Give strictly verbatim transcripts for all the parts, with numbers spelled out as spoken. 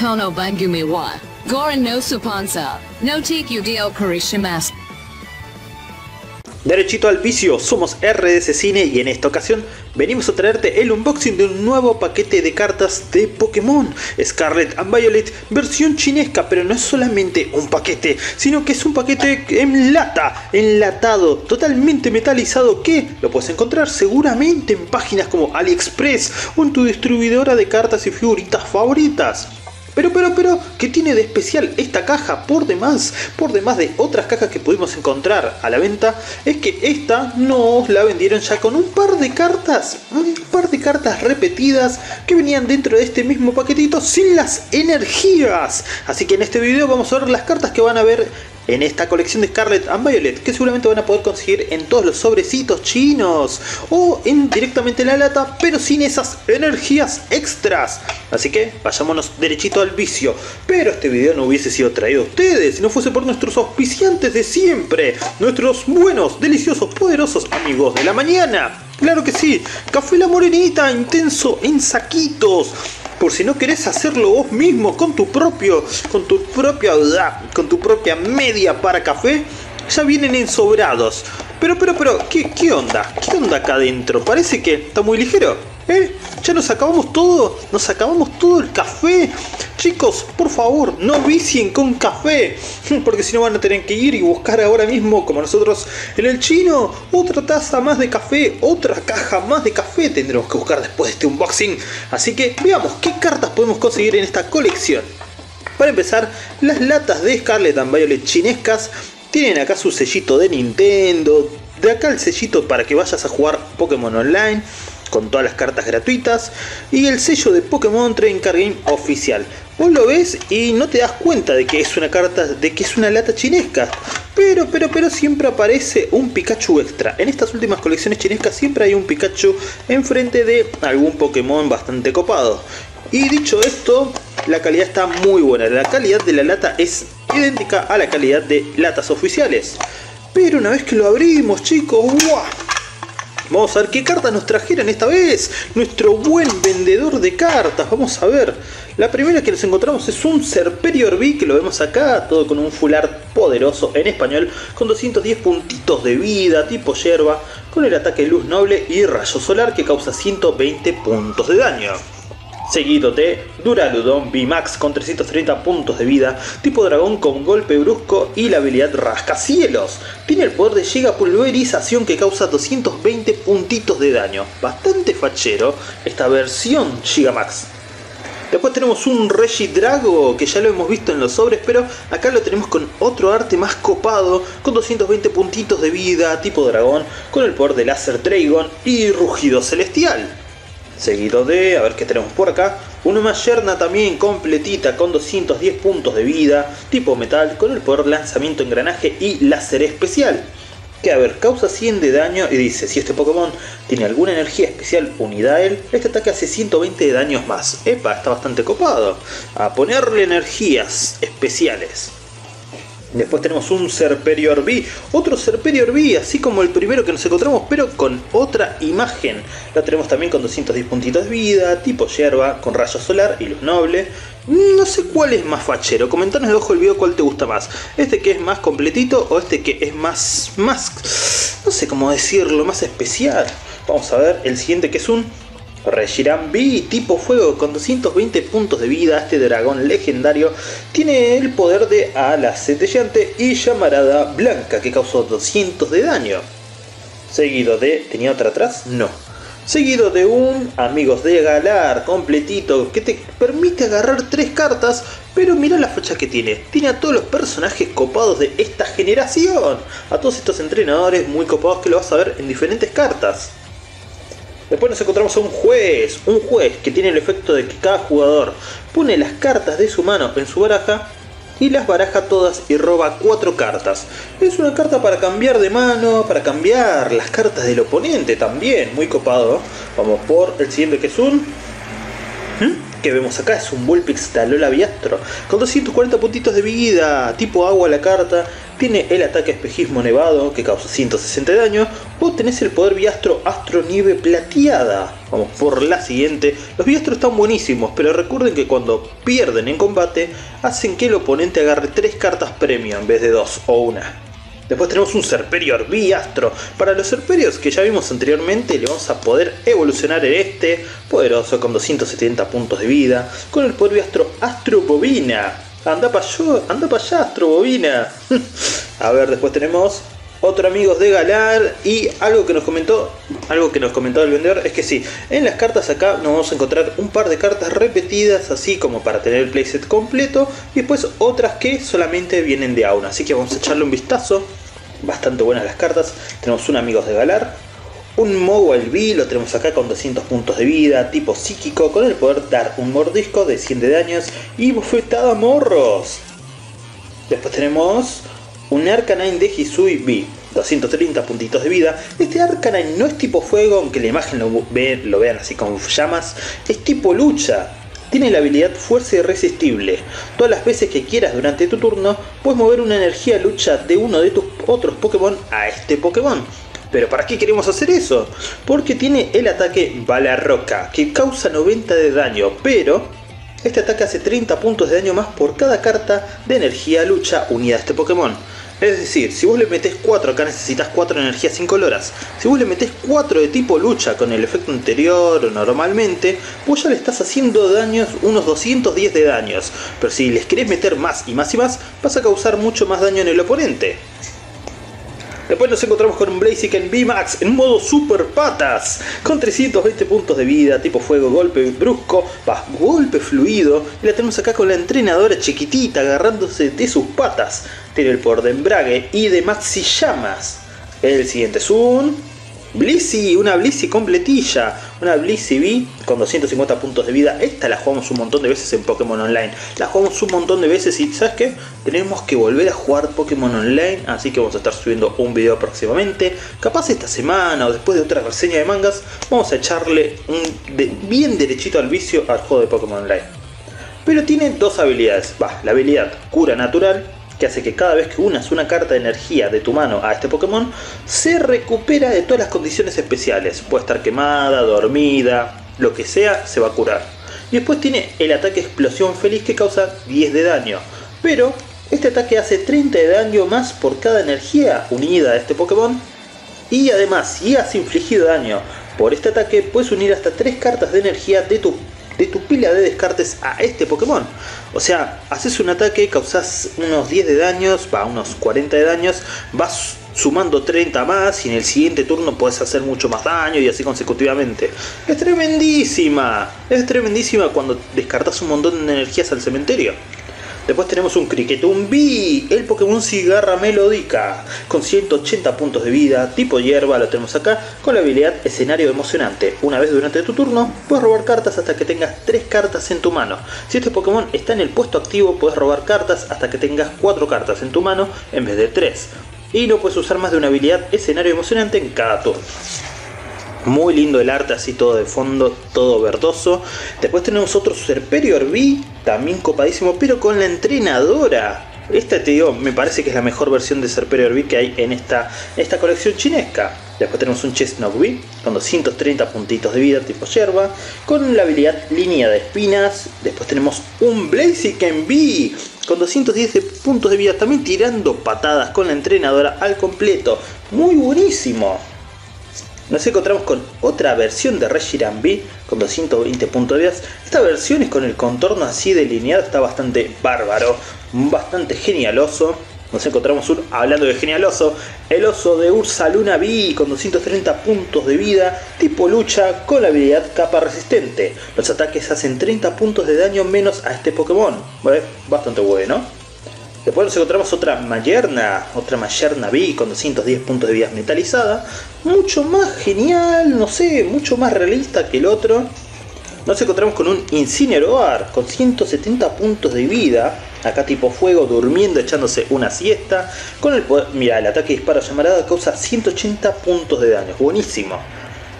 kono bangumi wa. Goran no supansa. No tiki dio karishimasu. Derechito al vicio, somos R D C Cine y en esta ocasión venimos a traerte el unboxing de un nuevo paquete de cartas de Pokémon Scarlet and Violet versión chinesca, pero no es solamente un paquete, sino que es un paquete en lata, enlatado, totalmente metalizado, que lo puedes encontrar seguramente en páginas como AliExpress o en tu distribuidora de cartas y figuritas favoritas. Pero, pero, pero, ¿qué tiene de especial esta caja por demás? Por demás de otras cajas que pudimos encontrar a la venta, es que esta nos la vendieron ya con un par de cartas, un par de cartas repetidas que venían dentro de este mismo paquetito sin las energías. Así que en este video vamos a ver las cartas que van a ver en esta colección de Scarlet and Violet, que seguramente van a poder conseguir en todos los sobrecitos chinos o en directamente en la lata, pero sin esas energías extras. Así que vayámonos derechito al vicio. Pero este video no hubiese sido traído a ustedes si no fuese por nuestros auspiciantes de siempre, nuestros buenos, deliciosos, poderosos amigos de la mañana. Claro que sí, Café La Morenita intenso en saquitos. Por si no querés hacerlo vos mismo con tu propio, con tu propia, con tu propia media para café, ya vienen ensobrados. Pero, pero, pero, ¿qué, qué onda? ¿Qué onda acá adentro? Parece que está muy ligero, ¿eh? Ya nos acabamos todo, nos acabamos todo el café. Chicos, por favor, no vicien con café, porque si no van a tener que ir y buscar ahora mismo, como nosotros en el chino, otra taza más de café, otra caja más de café tendremos que buscar después de este unboxing. Así que veamos qué cartas podemos conseguir en esta colección. Para empezar, las latas de Scarlet and Violet chinescas tienen acá su sellito de Nintendo, de acá el sellito para que vayas a jugar Pokémon Online con todas las cartas gratuitas, y el sello de Pokémon Trading Card Game oficial. Vos lo ves y no te das cuenta de que es una carta, de que es una lata chinesca, pero pero pero siempre aparece un Pikachu extra. En estas últimas colecciones chinescas siempre hay un Pikachu enfrente de algún Pokémon bastante copado. Y dicho esto, la calidad está muy buena. La calidad de la lata es idéntica a la calidad de latas oficiales. Pero una vez que lo abrimos, chicos, ¡guau! Vamos a ver qué cartas nos trajeron esta vez. Nuestro buen vendedor de cartas. Vamos a ver. La primera que nos encontramos es un Serperior V, que lo vemos acá, todo con un full art poderoso en español, con doscientos diez puntitos de vida, tipo hierba, con el ataque luz noble y rayo solar que causa ciento veinte puntos de daño. Seguido de Duraludon V Max con trescientos treinta puntos de vida, tipo dragón con golpe brusco y la habilidad rascacielos. Tiene el poder de Giga Pulverización que causa doscientos veinte puntitos de daño. Bastante fachero esta versión Gigamax. Después tenemos un Regidrago, que ya lo hemos visto en los sobres, pero acá lo tenemos con otro arte más copado, con doscientos veinte puntitos de vida, tipo dragón, con el poder de Láser Dragon y rugido celestial. Seguido de, a ver qué tenemos por acá, una Mayerna también completita con doscientos diez puntos de vida, tipo metal, con el poder lanzamiento engranaje y láser especial. Que a ver, causa cien de daño y dice, si este Pokémon tiene alguna energía especial unida a él, este ataque hace ciento veinte de daños más. Epa, está bastante copado. A ponerle energías especiales. Después tenemos un Serperior V, otro Serperior V, así como el primero que nos encontramos, pero con otra imagen. La tenemos también con doscientos diez puntitos de vida, tipo hierba, con rayo solar y luz noble. No sé cuál es más fachero, comentanos debajo del video cuál te gusta más. Este que es más completito o este que es más, más, no sé cómo decirlo, más especial. Vamos a ver el siguiente, que es un Reshiram V tipo fuego con doscientos veinte puntos de vida. Este dragón legendario tiene el poder de ala centellante y llamarada blanca que causó doscientos de daño. Seguido de... ¿tenía otra atrás? No. Seguido de un Amigos de Galar completito que te permite agarrar tres cartas, pero mira la facha que tiene. Tiene a todos los personajes copados de esta generación, a todos estos entrenadores muy copados que lo vas a ver en diferentes cartas. Después nos encontramos a un juez, un juez que tiene el efecto de que cada jugador pone las cartas de su mano en su baraja y las baraja todas y roba cuatro cartas. Es una carta para cambiar de mano, para cambiar las cartas del oponente también, muy copado. Vamos por el siguiente, que es un ¿Mm? Que vemos acá es un Vulpix de Alola Viastro con doscientos cuarenta puntitos de vida, tipo agua la carta, tiene el ataque espejismo nevado que causa ciento sesenta de daño, o tenés el poder Viastro Astro Nieve Plateada. Vamos por la siguiente. Los Viastros están buenísimos, pero recuerden que cuando pierden en combate hacen que el oponente agarre tres cartas premio en vez de dos o una. Después tenemos un Serperior Viastro. Para los Serperiors que ya vimos anteriormente le vamos a poder evolucionar en este, poderoso con doscientos setenta puntos de vida, con el poder Viastro Astro Bobina. Anda para allá, anda para allá Astro Bobina. A ver, después tenemos otro amigos de Galar y algo que nos comentó, algo que nos comentó el vendedor es que sí, en las cartas acá nos vamos a encontrar un par de cartas repetidas así como para tener el playset completo y después otras que solamente vienen de Auna, así que vamos a echarle un vistazo. Bastante buenas las cartas. Tenemos un amigos de Galar, un Mowile V, lo tenemos acá con doscientos puntos de vida, tipo psíquico, con el poder dar un mordisco de cien de daños y bofetada morros. Después tenemos un Arcanine de Hisui V, doscientos treinta puntitos de vida. Este Arcanine no es tipo fuego, aunque la imagen lo, ve, lo vean así con llamas, es tipo lucha. Tiene la habilidad Fuerza Irresistible. Todas las veces que quieras durante tu turno, puedes mover una energía lucha de uno de tus otros Pokémon a este Pokémon. ¿Pero para qué queremos hacer eso? Porque tiene el ataque Bala Roca, que causa noventa de daño, pero este ataque hace treinta puntos de daño más por cada carta de energía lucha unida a este Pokémon. Es decir, si vos le metés cuatro, acá necesitas cuatro energías incoloras. Si vos le metés cuatro de tipo lucha con el efecto anterior o normalmente, vos ya le estás haciendo daños, unos doscientos diez de daños. Pero si les querés meter más y más y más, vas a causar mucho más daño en el oponente. Después nos encontramos con un Blaziken V Max en modo Super Patas, con trescientos veinte puntos de vida, tipo fuego, golpe brusco, va, golpe fluido, y la tenemos acá con la entrenadora chiquitita agarrándose de sus patas. Tiene el poder de embrague y de Maxi Llamas. El siguiente es un Blissey, una Blissey completilla, una Blissey V con doscientos cincuenta puntos de vida. Esta la jugamos un montón de veces en Pokémon Online, la jugamos un montón de veces y ¿sabes qué? Tenemos que volver a jugar Pokémon Online, así que vamos a estar subiendo un video próximamente, capaz esta semana o después de otra reseña de mangas, vamos a echarle un de, bien derechito al vicio al juego de Pokémon Online. Pero tiene dos habilidades, va, la habilidad Cura Natural, que hace que cada vez que unas una carta de energía de tu mano a este Pokémon, se recupera de todas las condiciones especiales. Puede estar quemada, dormida, lo que sea, se va a curar. Y después tiene el ataque Explosión Feliz que causa diez de daño. Pero este ataque hace treinta de daño más por cada energía unida a este Pokémon. Y además, si has infligido daño por este ataque, puedes unir hasta tres cartas de energía de tu de tu pila de descartes a este Pokémon. O sea, haces un ataque, causas unos diez de daños, va, unos cuarenta de daños, vas sumando treinta más y en el siguiente turno puedes hacer mucho más daño y así consecutivamente. Es tremendísima, es tremendísima cuando descartas un montón de energías al cementerio. Después tenemos un Cricketun V, el Pokémon Cigarra Melódica, con ciento ochenta puntos de vida, tipo hierba, lo tenemos acá, con la habilidad Escenario Emocionante. Una vez durante tu turno, puedes robar cartas hasta que tengas tres cartas en tu mano. Si este Pokémon está en el puesto activo, puedes robar cartas hasta que tengas cuatro cartas en tu mano en vez de tres. Y no puedes usar más de una habilidad Escenario Emocionante en cada turno. Muy lindo el arte, así todo de fondo, todo verdoso. Después tenemos otro Serperior V, también copadísimo, pero con la entrenadora. Esta, te digo, me parece que es la mejor versión de Serperior V que hay en esta, esta colección chinesca. Después tenemos un Chestnut V con doscientos treinta puntitos de vida tipo yerba, con la habilidad Línea de Espinas. Después tenemos un Blaziken V con doscientos diez puntos de vida, también tirando patadas con la entrenadora al completo. Muy buenísimo. Nos encontramos con otra versión de Reshiram V con doscientos veinte puntos de vida. Esta versión es con el contorno así delineado, está bastante bárbaro, bastante genialoso. Nos encontramos un, hablando de genialoso, el oso de Ursaluna V con doscientos treinta puntos de vida, tipo lucha, con la habilidad Capa Resistente. Los ataques hacen treinta puntos de daño menos a este Pokémon. ¿Vale? Bastante bueno. Después nos encontramos otra Mayerna, otra Mayerna V con doscientos diez puntos de vida metalizada. Mucho más genial, no sé, mucho más realista que el otro. Nos encontramos con un Incineroar con ciento setenta puntos de vida. Acá tipo fuego, durmiendo, echándose una siesta. Con el poder, mira, el ataque disparo llamarada causa ciento ochenta puntos de daño, buenísimo.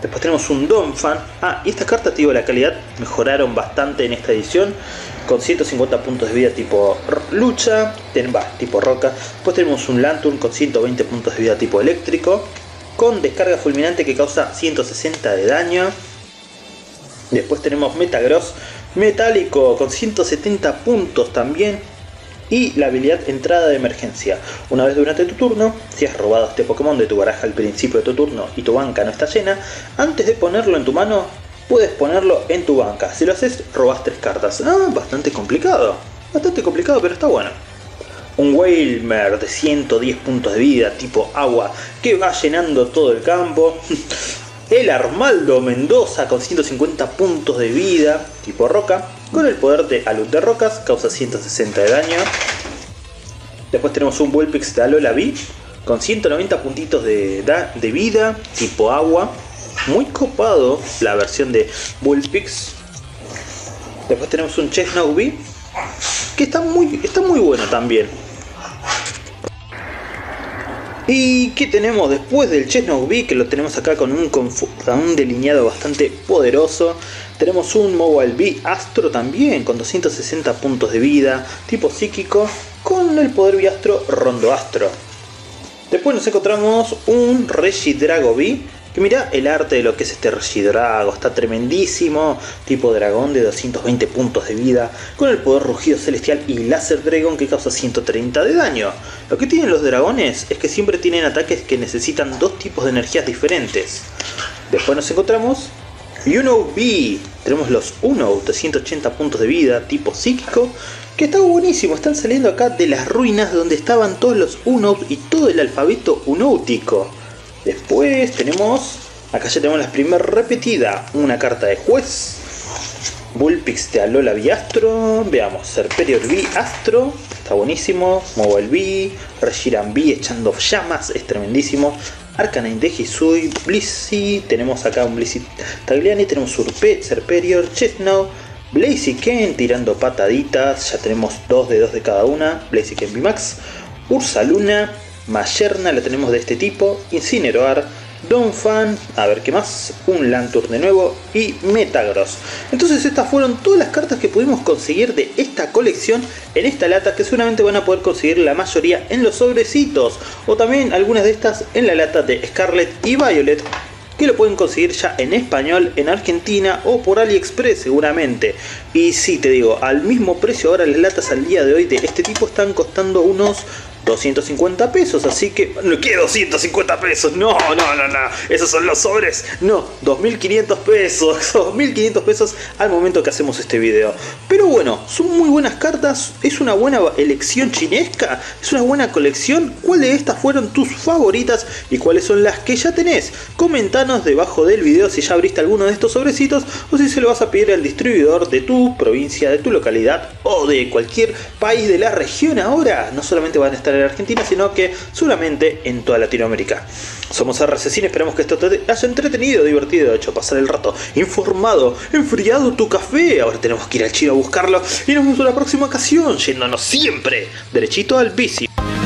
Después tenemos un Donphan. Ah, y estas cartas, digo, la calidad mejoraron bastante en esta edición. Con ciento cincuenta puntos de vida tipo lucha, ten, va, tipo roca. Después tenemos un Lanturn con ciento veinte puntos de vida tipo eléctrico, con descarga fulminante que causa ciento sesenta de daño. Después tenemos Metagross metálico con ciento setenta puntos también. Y la habilidad entrada de emergencia. Una vez durante tu turno, si has robado este Pokémon de tu baraja al principio de tu turno y tu banca no está llena, antes de ponerlo en tu mano, puedes ponerlo en tu banca. Si lo haces, robas tres cartas. Ah, bastante complicado. Bastante complicado, pero está bueno. Un Wailmer de ciento diez puntos de vida, tipo agua, que va llenando todo el campo. El Armaldo Mendoza con ciento cincuenta puntos de vida, tipo roca, con el poder de Alud de Rocas, causa ciento sesenta de daño. Después tenemos un Vulpix de Alola V, con ciento noventa puntitos de, de vida, tipo agua. Muy copado la versión de Vulpix. Después tenemos un Chesnaught V, que está muy, está muy bueno también. ¿Y qué tenemos después del Chesnaught V? Que lo tenemos acá con un, con un delineado bastante poderoso. Tenemos un Mobile V Astro también, con doscientos sesenta puntos de vida, tipo psíquico, con el poder Viastro Rondo Astro. Después nos encontramos un Regidrago V, que mira el arte de lo que es este Regidrago, está tremendísimo, tipo dragón de doscientos veinte puntos de vida, con el poder Rugido Celestial y Láser Dragon que causa ciento treinta de daño. Lo que tienen los dragones es que siempre tienen ataques que necesitan dos tipos de energías diferentes. Después nos encontramos Unown V, tenemos los Unown de ciento ochenta puntos de vida, tipo psíquico, que está buenísimo, están saliendo acá de las ruinas donde estaban todos los Unown y todo el alfabeto unáutico. Después tenemos, acá ya tenemos la primera repetida, una carta de juez, Vulpix de Alola V Astro, veamos, Serperior V Astro, está buenísimo, Mobile V, Reshiram V echando llamas, es tremendísimo, Arcanine de Hisui, Blissey, tenemos acá un Blissey Tagliani, tenemos Surpe, Serperior, Chesnaught, Blaziken tirando pataditas, ya tenemos dos de dos de cada una, Blaziken V Max, Ursaluna, Mayerna la tenemos de este tipo, Incineroar, Donphan, a ver qué más, un Lanturn de nuevo y Metagross. Entonces estas fueron todas las cartas que pudimos conseguir de esta colección en esta lata, que seguramente van a poder conseguir la mayoría en los sobrecitos, o también algunas de estas en la lata de Scarlet y Violet, que lo pueden conseguir ya en español en Argentina o por AliExpress seguramente. Y sí, te digo, al mismo precio ahora las latas al día de hoy de este tipo están costando unos doscientos cincuenta pesos, así que... No, ¿qué doscientos cincuenta pesos? No, no, no, no, esos son los sobres. No, dos mil quinientos pesos, dos mil quinientos pesos al momento que hacemos este video. Pero bueno, son muy buenas cartas, es una buena elección chinesca, es una buena colección. ¿Cuáles de estas fueron tus favoritas y cuáles son las que ya tenés? Comentanos debajo del video si ya abriste alguno de estos sobrecitos o si se lo vas a pedir al distribuidor de tu provincia, de tu localidad o de cualquier país de la región ahora. No solamente van a estar en Argentina, sino que seguramente en toda Latinoamérica. Somos R C Cine, esperamos que esto te haya entretenido, divertido, hecho pasar el rato, informado, enfriado tu café. Ahora tenemos que ir al chino a buscarlo y nos vemos en la próxima ocasión, yéndonos siempre derechito al vicio.